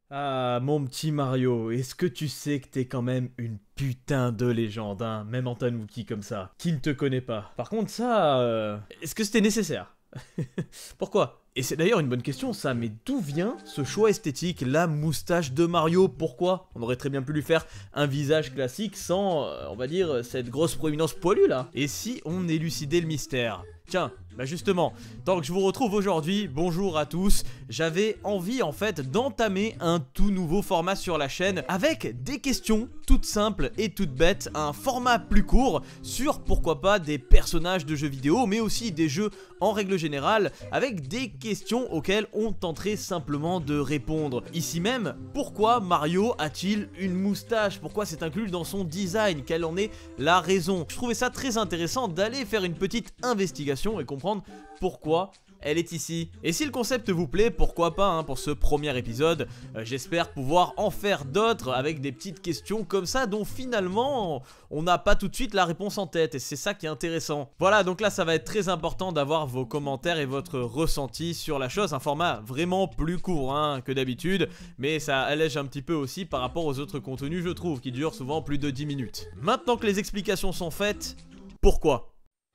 Ah, mon petit Mario, est-ce que tu sais que t'es quand même une putain de légende, hein, même en Tanuki comme ça, qui ne te connaît pas. Par contre, ça, est-ce que c'était nécessaire? Pourquoi? Et c'est d'ailleurs une bonne question ça, mais d'où vient ce choix esthétique, la moustache de Mario? Pourquoi? On aurait très bien pu lui faire un visage classique sans, on va dire, cette grosse proéminence poilue là. Et si on élucidait le mystère? Tiens, bah justement, tant que je vous retrouve aujourd'hui, bonjour à tous, j'avais envie en fait d'entamer un tout nouveau format sur la chaîne avec des questions toutes simples et toutes bêtes, un format plus court sur pourquoi pas des personnages de jeux vidéo mais aussi des jeux en règle générale avec des questions auxquelles on tenterait simplement de répondre. Ici même, pourquoi Mario a-t-il une moustache? Pourquoi c'est inclus dans son design? Quelle en est la raison? Je trouvais ça très intéressant d'aller faire une petite investigation et comprendre pourquoi elle est ici. Et si le concept vous plaît, pourquoi pas hein, pour ce premier épisode, j'espère pouvoir en faire d'autres avec des petites questions comme ça dont finalement on n'a pas tout de suite la réponse en tête et c'est ça qui est intéressant. Voilà, donc là ça va être très important d'avoir vos commentaires et votre ressenti sur la chose, un format vraiment plus court hein, que d'habitude, mais ça allège un petit peu aussi par rapport aux autres contenus je trouve, qui durent souvent plus de 10 minutes. Maintenant que les explications sont faites, pourquoi ?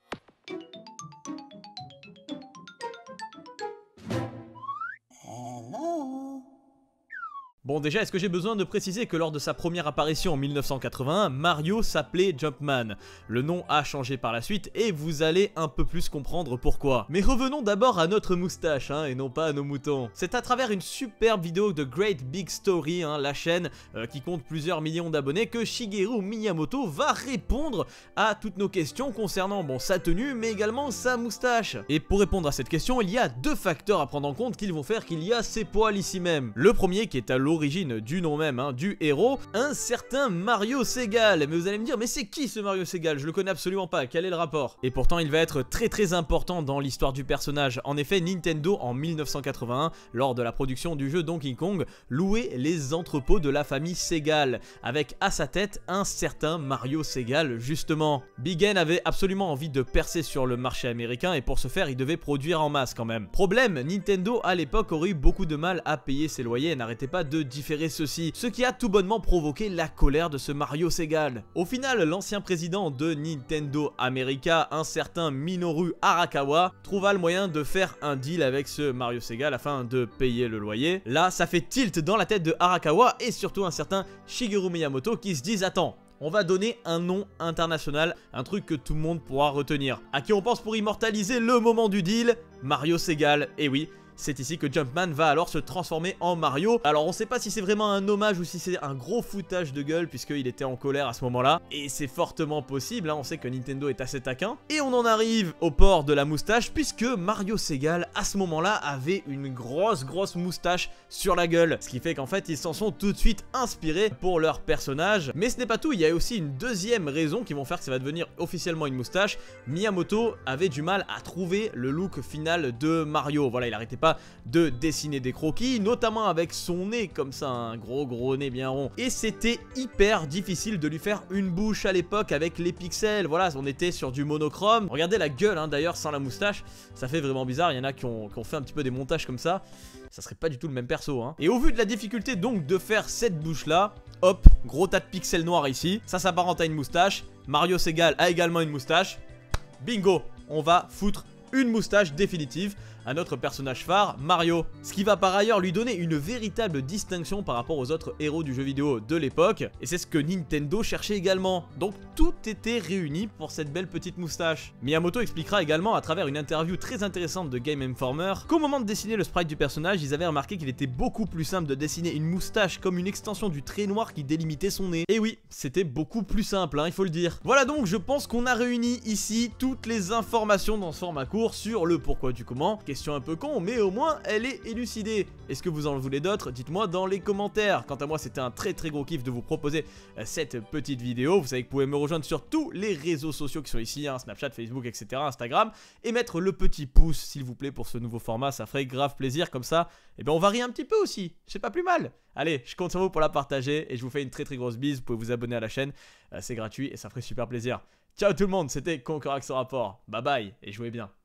Bon déjà, est-ce que j'ai besoin de préciser que lors de sa première apparition en 1981, Mario s'appelait Jumpman. Le nom a changé par la suite et vous allez un peu plus comprendre pourquoi. Mais revenons d'abord à notre moustache hein, et non pas à nos moutons. C'est à travers une superbe vidéo de Great Big Story, hein, la chaîne qui compte plusieurs millions d'abonnés, que Shigeru Miyamoto va répondre à toutes nos questions concernant bon, sa tenue mais également sa moustache. Et pour répondre à cette question, il y a deux facteurs à prendre en compte qui vont faire qu'il y a ces poils ici même. Le premier qui est à l'origine du nom même, hein, du héros, un certain Mario Segal. Mais vous allez me dire, mais c'est qui ce Mario Segal? Je le connais absolument pas, quel est le rapport? Et pourtant il va être très important dans l'histoire du personnage. En effet, Nintendo en 1981, lors de la production du jeu Donkey Kong, louait les entrepôts de la famille Segal, avec à sa tête un certain Mario Segal justement. Big N avait absolument envie de percer sur le marché américain et pour ce faire il devait produire en masse quand même. Problème, Nintendo à l'époque aurait eu beaucoup de mal à payer ses loyers et n'arrêtait pas de différer ceci, ce qui a tout bonnement provoqué la colère de ce Mario Segal. Au final, l'ancien président de Nintendo America, un certain Minoru Arakawa, trouva le moyen de faire un deal avec ce Mario Segal afin de payer le loyer. Là, ça fait tilt dans la tête de Arakawa et surtout un certain Shigeru Miyamoto qui se disent attends, on va donner un nom international, un truc que tout le monde pourra retenir. À qui on pense pour immortaliser le moment du deal? Mario Segal, et oui. C'est ici que Jumpman va alors se transformer en Mario. Alors on sait pas si c'est vraiment un hommage ou si c'est un gros foutage de gueule puisqu'il était en colère à ce moment-là. Et c'est fortement possible, hein, on sait que Nintendo est assez taquin. Et on en arrive au port de la moustache puisque Mario Segal à ce moment-là avait une grosse moustache sur la gueule. Ce qui fait qu'en fait ils s'en sont tout de suite inspirés pour leur personnage. Mais ce n'est pas tout, il y a aussi une deuxième raison qui vont faire que ça va devenir officiellement une moustache. Miyamoto avait du mal à trouver le look final de Mario. Voilà, il arrêtait pas de dessiner des croquis, notamment avec son nez comme ça, un gros nez bien rond. Et c'était hyper difficile de lui faire une bouche à l'époque avec les pixels. Voilà, on était sur du monochrome. Regardez la gueule hein, d'ailleurs sans la moustache, ça fait vraiment bizarre. Il y en a qui ont fait un petit peu des montages comme ça. Ça serait pas du tout le même perso hein. Et au vu de la difficulté donc de faire cette bouche là, hop, gros tas de pixels noirs ici. Ça s'apparente à une moustache. Mario Segal a également une moustache. Bingo, on va foutre une moustache définitive à notre personnage phare, Mario. Ce qui va par ailleurs lui donner une véritable distinction par rapport aux autres héros du jeu vidéo de l'époque. Et c'est ce que Nintendo cherchait également. Donc tout était réuni pour cette belle petite moustache. Miyamoto expliquera également à travers une interview très intéressante de Game Informer qu'au moment de dessiner le sprite du personnage, ils avaient remarqué qu'il était beaucoup plus simple de dessiner une moustache comme une extension du trait noir qui délimitait son nez. Et oui, c'était beaucoup plus simple, hein, il faut le dire. Voilà donc, je pense qu'on a réuni ici toutes les informations dans ce format court sur le pourquoi du comment. Question un peu con, mais au moins elle est élucidée. Est-ce que vous en voulez d'autres? Dites-moi dans les commentaires. Quant à moi, c'était un très gros kiff de vous proposer cette petite vidéo. Vous savez que vous pouvez me rejoindre sur tous les réseaux sociaux qui sont ici, hein, Snapchat, Facebook, etc., Instagram, et mettre le petit pouce s'il vous plaît pour ce nouveau format, ça ferait grave plaisir. Comme ça, et ben on varie un petit peu aussi, c'est pas plus mal. Allez, je compte sur vous pour la partager et je vous fais une très grosse bise. Vous pouvez vous abonner à la chaîne, c'est gratuit et ça ferait super plaisir. Ciao tout le monde, c'était Conquerax Rapport. Bye bye et jouez bien.